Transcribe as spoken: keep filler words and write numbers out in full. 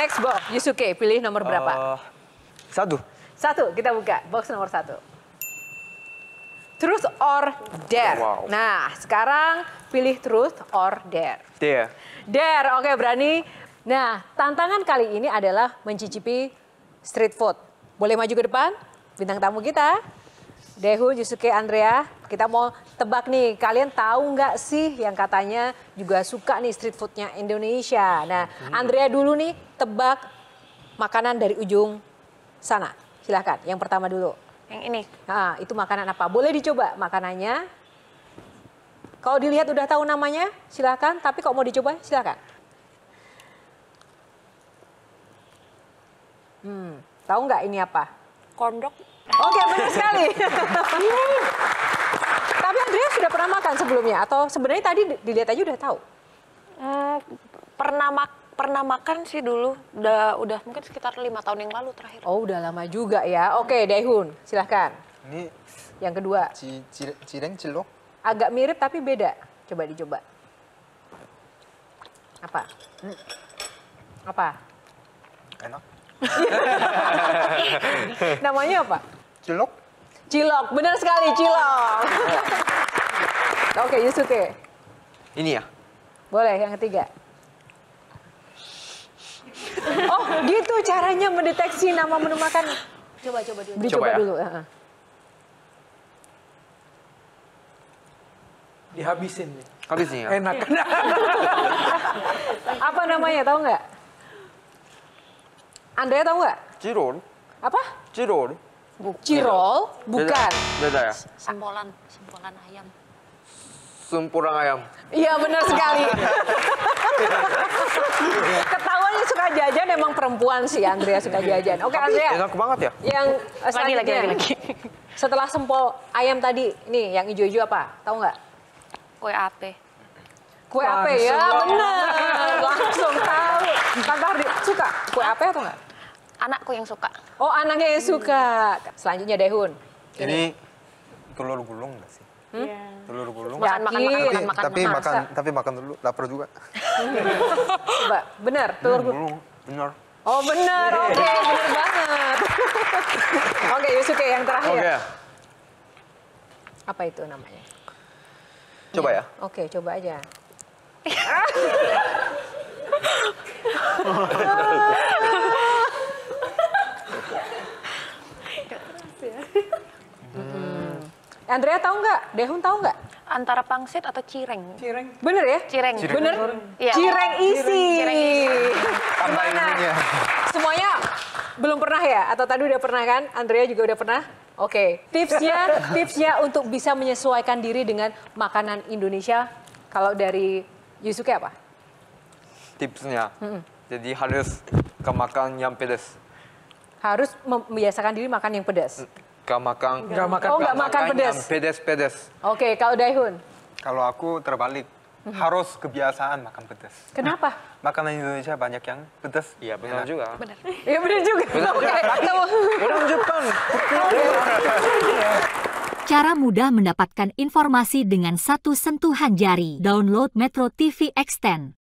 Next box, Yusuke, pilih nomor berapa? Uh, satu. Satu, kita buka. Box nomor satu. Truth or dare. Wow. Nah, sekarang pilih truth or dare. Dare. Dare, oke berani. Nah, tantangan kali ini adalah mencicipi street food. Boleh maju ke depan? Bintang tamu kita, Daehun, Yusuke, Andrea. Kita mau tebak nih, kalian tahu nggak sih yang katanya juga suka nih street foodnya Indonesia. Nah, Andrea dulu nih tebak makanan dari ujung sana. Silahkan, yang pertama dulu. Yang ini. Nah, itu makanan apa? Boleh dicoba makanannya. Kalau dilihat udah tahu namanya, silahkan. Tapi kalau mau dicoba, silahkan. Hmm, tahu nggak ini apa? Kondok. Oke, benar sekali. Tapi Andrea sudah pernah makan sebelumnya? Atau sebenarnya tadi dilihat aja udah tahu? Hmm, pernah mak pernah makan sih dulu. Udah udah mungkin sekitar lima tahun yang lalu terakhir. Oh, udah lama juga ya. Oke, Daehun, silahkan. Ini Yang kedua. ci, ci, cireng cilok. Agak mirip tapi beda. Coba dicoba. Apa? Hmm. Apa? Enak. Namanya apa? Cilok. Cilok, benar sekali cilok. Oke, Yusuke. Ini ya? Boleh, yang ketiga. Oh, gitu caranya mendeteksi nama menu makan. Coba, coba dulu. Dicoba Coba ya? dulu. Uh-huh. Dihabisin nih. Habisnya ya? Enak. Apa namanya, tahu nggak? Andrea tahu nggak? Cirol. Apa? Cirol. Cirol? Bukan. Beda, beda ya? Sempolan, sempolan ayam. Sempurang ayam. Iya, benar sekali. Ketawanya suka jajan, emang perempuan sih Andrea suka jajan. Oke, Andrea. Enak banget ya? Yang Lagi, selanjutnya. lagi, lagi, lagi. Setelah sempol ayam tadi, nih yang hijau-hijau apa? Tahu nggak? Kue ape. Kue ape ya, benar. Langsung tahu. Tante Hardi suka kue ape atau nggak? Anakku yang suka. Oh, anaknya yang suka. Selanjutnya Daehun. Ini telur gulung nggak sih? Hmm? Telur gulung. Makan, makan, makan, Tapi, makan, makan. tapi makan. makan, tapi makan dulu. Lapar juga. Coba, benar telur gulung. Gulung, benar. Oh, benar. Oke, benar banget. Oke, Yusuke yang terakhir. Oke. Apa itu namanya? Coba ya? Oke, coba aja. Hmm. Andrea tahu nggak? Daehun tahu nggak? Antara pangsit atau cireng. Cireng. Bener ya? Cireng. Bener? Iya. Cireng isi. Cireng isi. Tambah Gimana? ininya. Semuanya belum pernah ya? Atau tadi udah pernah kan? Andrea juga udah pernah? Oke. Tipsnya, tipsnya untuk bisa menyesuaikan diri dengan makanan Indonesia. Kalau dari Yusuke apa? Tipsnya. Jadi harus ke makan yang pedas. Harus membiasakan diri makan yang pedas. Ke makan. Nggak makan. Oh, nggak makan pedas. Yang pedas-pedas. Oke, kalau Daehun, Kalau aku terbalik. Harus kebiasaan makan pedas. kenapa? Makanan Indonesia banyak yang pedas. Iya benar Enak. juga. Benar. Ya benar juga. Oke, kamu. Orang Jepang. Cara mudah mendapatkan informasi dengan satu sentuhan jari. Download Metro T V Extend.